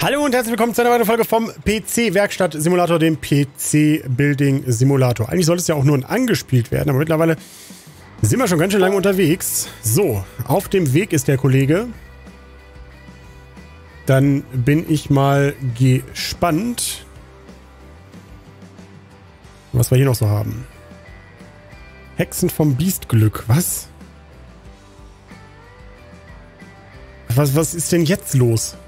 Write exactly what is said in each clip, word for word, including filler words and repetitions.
Hallo und herzlich willkommen zu einer weiteren Folge vom P C-Werkstatt-Simulator, dem P C-Building-Simulator. Eigentlich sollte es ja auch nur ein angespielt werden, aber mittlerweile sind wir schon ganz schön lange unterwegs. So, auf dem Weg ist der Kollege. Dann bin ich mal gespannt, was wir hier noch so haben. Hexen vom Biestglück, was? Was, was ist denn jetzt los?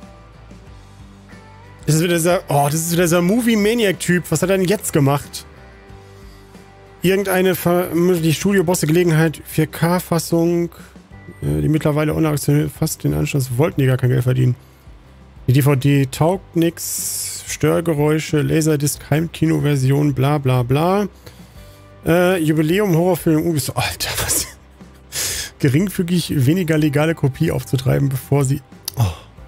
Das ist wieder dieser, oh, das ist wieder dieser Movie-Maniac-Typ. Was hat er denn jetzt gemacht? Irgendeine, die Studio-Bosse Gelegenheit, vier K-Fassung, die mittlerweile unauktioniert fast den Anschluss, wollten die gar kein Geld verdienen. Die D V D taugt nix, Störgeräusche, Laserdisc, Heimkino-Version, bla bla bla. Äh, Jubiläum, Horrorfilm, Ubisoft, Alter, was? Geringfügig weniger legale Kopie aufzutreiben, bevor sie... Oh.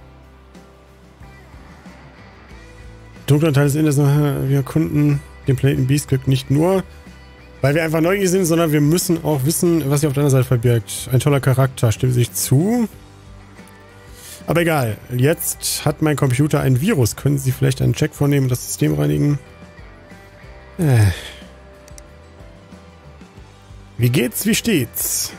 Dunkler Teil des Internets, wir erkunden den Planeten Biestglück nicht nur, weil wir einfach neugierig sind, sondern wir müssen auch wissen, was sich auf der anderen Seite verbirgt. Ein toller Charakter, stimmt sich zu. Aber egal, jetzt hat mein Computer ein Virus. Können Sie vielleicht einen Check vornehmen und das System reinigen? Äh. Wie geht's, wie steht's?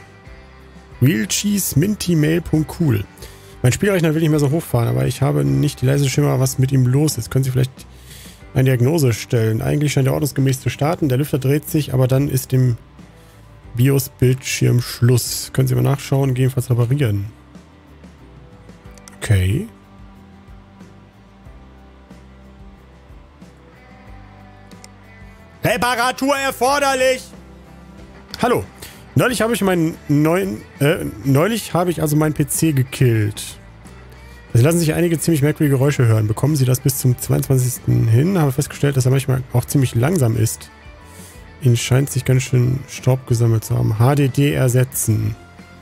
realcheesemintymail.cool. Mein Spielrechner will nicht mehr so hochfahren, aber ich habe nicht die leise Schimmer, was mit ihm los ist. Können Sie vielleicht eine Diagnose stellen? Eigentlich scheint er ordnungsgemäß zu starten. Der Lüfter dreht sich, aber dann ist im BIOS-Bildschirm Schluss. Können Sie mal nachschauen, gegebenenfalls reparieren. Okay. Reparatur erforderlich! Hallo. Neulich habe ich meinen neuen, äh, neulich habe ich also meinen P C gekillt. Es lassen sich einige ziemlich merkwürdige Geräusche hören. Bekommen Sie das bis zum zweiundzwanzigsten hin? Habe festgestellt, dass er manchmal auch ziemlich langsam ist. Ihnen scheint sich ganz schön Staub gesammelt zu haben. H D D ersetzen.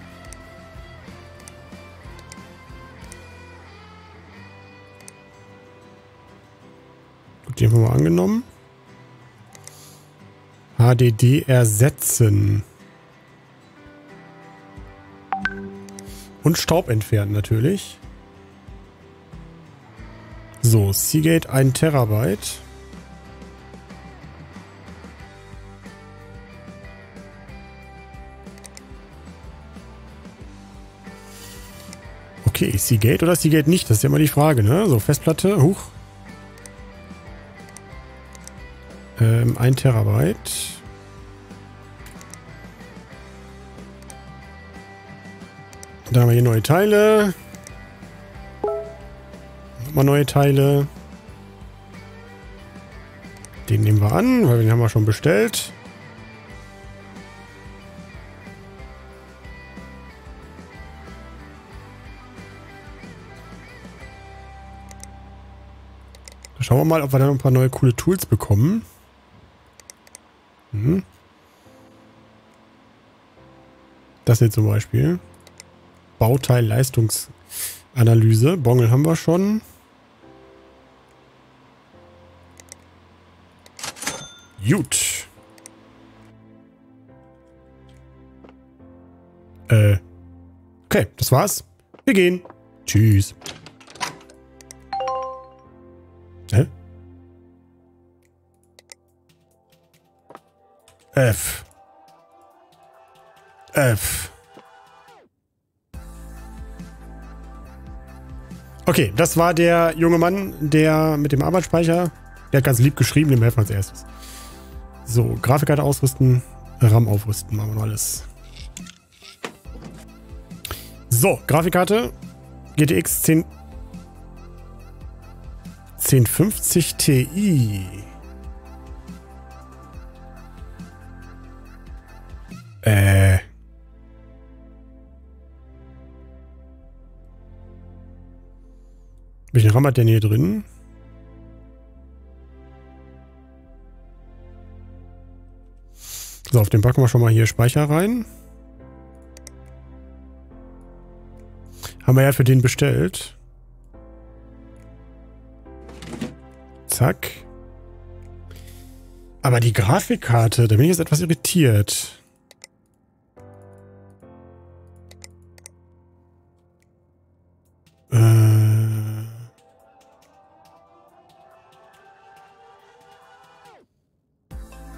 Gut, den haben wir mal angenommen. H D D ersetzen. Und Staub entfernen natürlich. So, Seagate ein Terabyte. Okay, Seagate oder Seagate nicht? Das ist ja immer die Frage, ne? So, Festplatte, huch. Ähm, ein Terabyte. Dann haben wir hier neue Teile. Nochmal neue Teile. Den nehmen wir an, weil den haben wir schon bestellt. Da schauen wir mal, ob wir dann ein paar neue coole Tools bekommen. Mhm. Das hier zum Beispiel. Bauteil-Leistungsanalyse. Bongel haben wir schon. Gut. Äh. Okay, das war's. Wir gehen. Tschüss. Hä? F. F. Okay, das war der junge Mann, der mit dem Arbeitsspeicher, der hat ganz lieb geschrieben, dem helfen wir als erstes. So, Grafikkarte ausrüsten, RAM aufrüsten, machen wir noch alles. So, Grafikkarte, G T X zehn fünfzig Ti. Äh... Welchen RAM hat der hier drin? So, auf den packen wir schon mal hier Speicher rein. Haben wir ja für den bestellt. Zack. Aber die Grafikkarte, da bin ich jetzt etwas irritiert. Äh,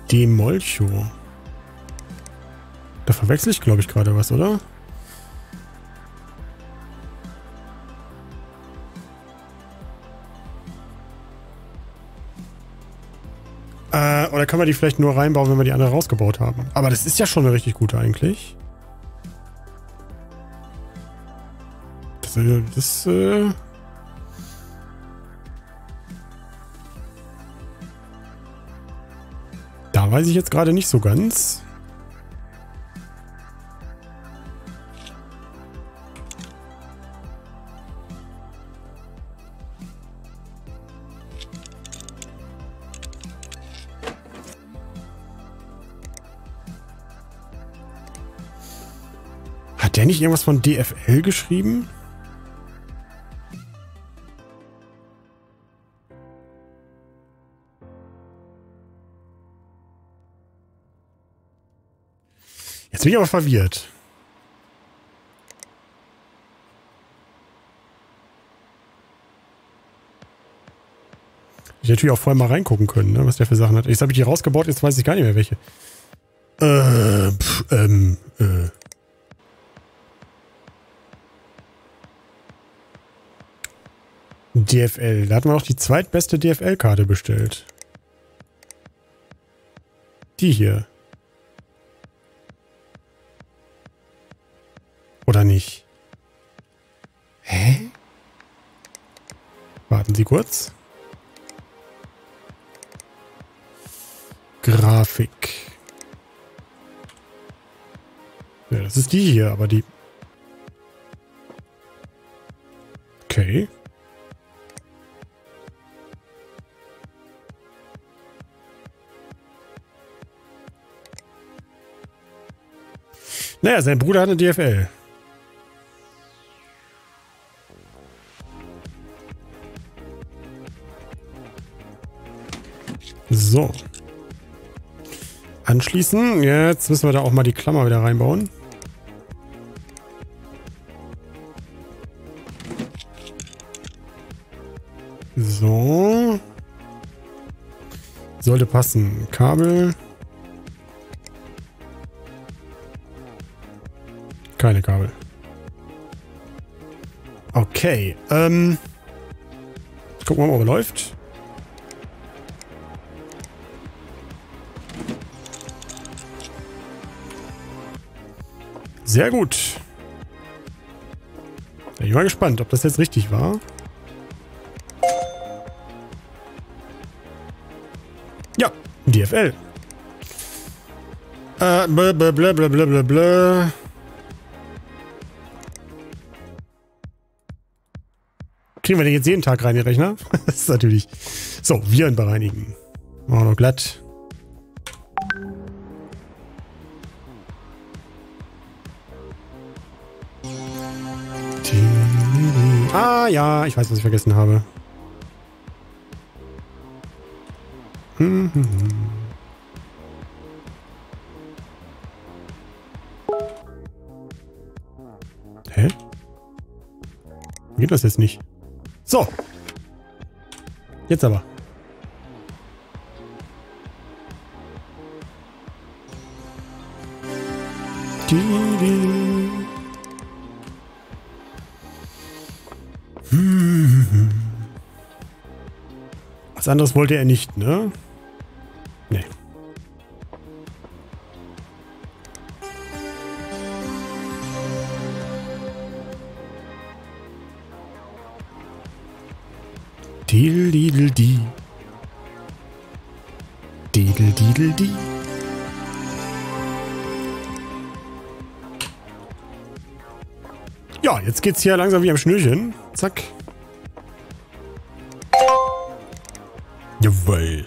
Demolcho. Da verwechsel ich, glaube ich, gerade was, oder? Äh, oder kann man die vielleicht nur reinbauen, wenn wir die andere rausgebaut haben? Aber das ist ja schon eine richtig gute eigentlich. Das, äh, das äh da weiß ich jetzt gerade nicht so ganz. Hat der nicht irgendwas von D F L geschrieben? Jetzt bin ich aber verwirrt. Ich hätte natürlich auch vorher mal reingucken können, ne, was der für Sachen hat. Jetzt habe ich die rausgebaut, jetzt weiß ich gar nicht mehr welche. Äh, pff, ähm, äh. D F L. Da hatten wir noch die zweitbeste D F L-Karte bestellt. Die hier. Oder nicht? Hä? Warten Sie kurz. Grafik. Ja, das ist die hier, aber die... Okay. Naja, sein Bruder hat eine D F L. So. Anschließen. Jetzt müssen wir da auch mal die Klammer wieder reinbauen. So. Sollte passen. Kabel. Keine Kabel. Okay. Ähm. Gucken wir mal, ob er läuft. Sehr gut. Ich bin mal gespannt, ob das jetzt richtig war. Ja, D F L. Äh, blablabla. Bla, bla, bla, bla. Kriegen wir den jetzt jeden Tag rein, den Rechner? Das ist natürlich... So, Viren bereinigen. Machen wir noch glatt. Ah ja, ich weiß, was ich vergessen habe. Hm, hm, hm. Hä? Geht das jetzt nicht? So. Jetzt aber. Die, die. Hm. Was anderes wollte er nicht, ne? Nee. Didel, didel, die. Didel, didel, die. Ja, jetzt geht's hier langsam wie am Schnürchen. Zack. Jawohl.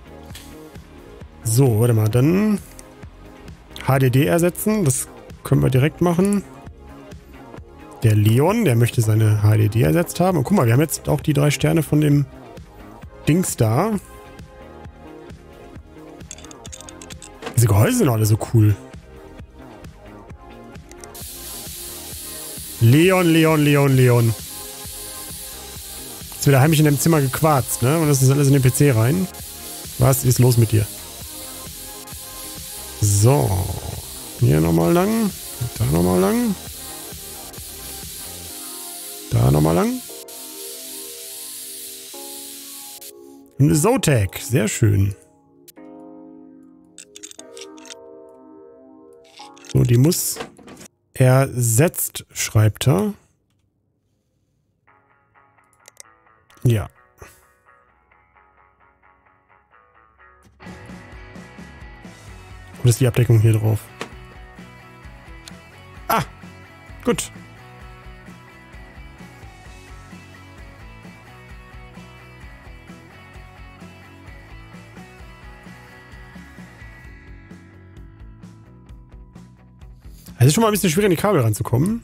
So, warte mal, dann H D D ersetzen. Das können wir direkt machen. Der Leon, der möchte seine H D D ersetzt haben. Und guck mal, wir haben jetzt auch die drei Sterne von dem Dings da. Diese Gehäuse sind alle so cool. Leon, Leon, Leon, Leon. Jetzt wird er heimlich in dem Zimmer gequarzt, ne? Und das ist alles in den P C rein. Was ist los mit dir? So. Hier nochmal lang. Da nochmal lang. Da nochmal lang. Eine Zotac. Sehr schön. So, die muss ersetzt, schreibt er. Ja. Wo ist die Abdeckung hier drauf? Ah, gut. Es ist schon mal ein bisschen schwierig, an die Kabel ranzukommen.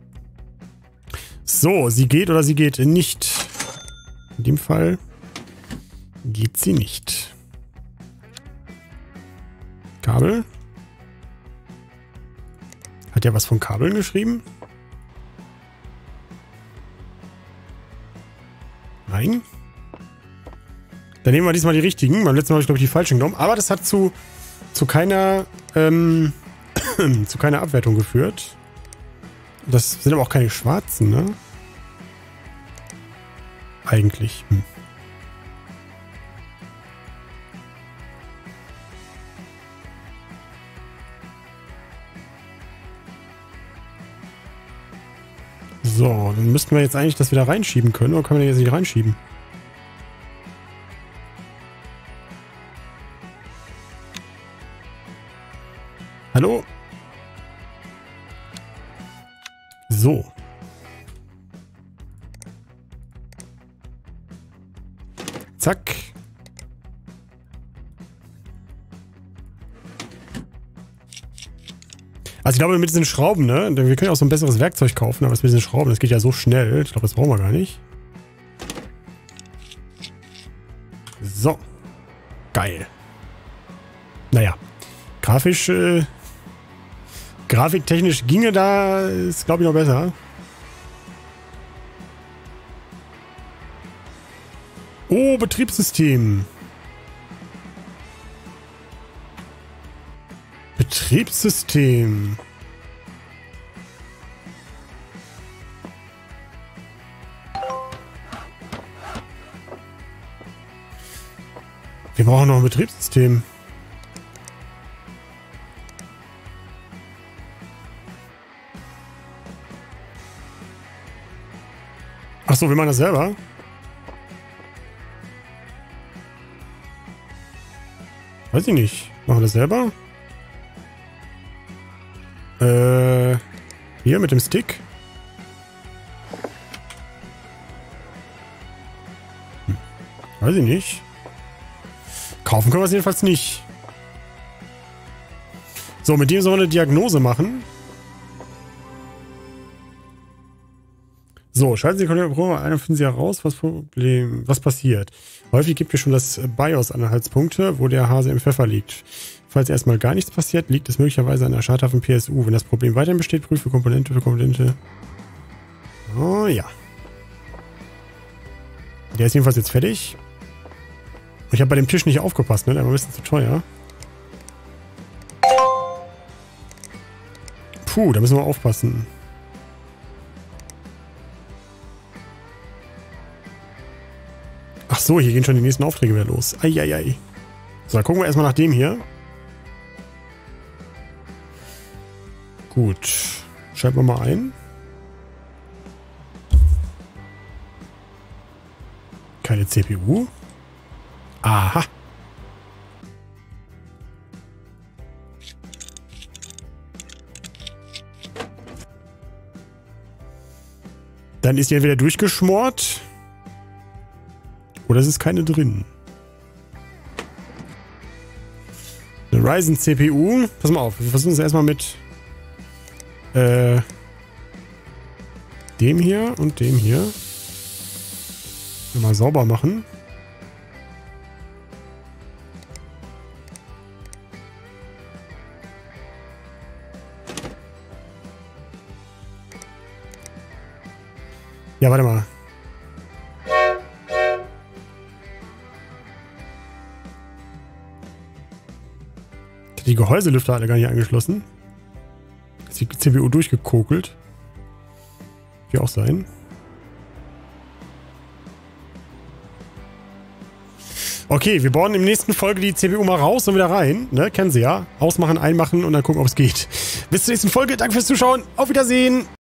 So, sie geht oder sie geht nicht. In dem Fall geht sie nicht. Kabel. Hat ja was von Kabeln geschrieben? Nein. Dann nehmen wir diesmal die richtigen. Beim letzten Mal habe ich, glaube ich, die falschen genommen. Aber das hat zu, zu keiner ähm, zu keiner Abwertung geführt. Das sind aber auch keine schwarzen, ne? Eigentlich. Hm. So, dann müssten wir jetzt eigentlich das wieder reinschieben können. Oder können wir das jetzt nicht reinschieben? Hallo? So. Zack. Also ich glaube mit diesen Schrauben, ne? Wir können auch so ein besseres Werkzeug kaufen, aber das mit diesen Schrauben, das geht ja so schnell. Ich glaube, das brauchen wir gar nicht. So. Geil. Naja. Grafisch, äh, grafiktechnisch ginge da, ist glaube ich noch besser. Oh, Betriebssystem. Betriebssystem. Wir brauchen noch ein Betriebssystem. Achso, wir machen das selber. Weiß ich nicht. Machen wir das selber? Äh, hier mit dem Stick. Hm. Weiß ich nicht. Kaufen können wir es jedenfalls nicht. So, mit dem sollen wir eine Diagnose machen. So, schalten Sie die Probe ein und finden Sie heraus, was Problem, was passiert. Häufig gibt es schon das BIOS Anhaltspunkte, wo der Hase im Pfeffer liegt. Falls erstmal gar nichts passiert, liegt es möglicherweise an der schadhaften P S U. Wenn das Problem weiterhin besteht, prüfe Komponente für Komponente. Oh ja. Der ist jedenfalls jetzt fertig. Ich habe bei dem Tisch nicht aufgepasst, ne? Der war ein bisschen zu teuer. Puh, da müssen wir aufpassen. Ach so, hier gehen schon die nächsten Aufträge wieder los. Eieiei. So, dann gucken wir erstmal nach dem hier. Gut. Schalten wir mal ein. Keine C P U. Aha. Dann ist die entweder durchgeschmort. Oder es ist keine drin. Eine Ryzen C P U. Pass mal auf, wir versuchen es erstmal mit äh, dem hier und dem hier. Mal sauber machen. Ja, warte mal. Die Gehäuselüfter alle gar nicht angeschlossen. Ist die C P U durchgekokelt. Wie auch sein. Okay, wir bauen im nächsten Folge die C P U mal raus und wieder rein. Ne, kennen Sie ja. Ausmachen, einmachen und dann gucken, ob es geht. Bis zur nächsten Folge. Danke fürs Zuschauen. Auf Wiedersehen.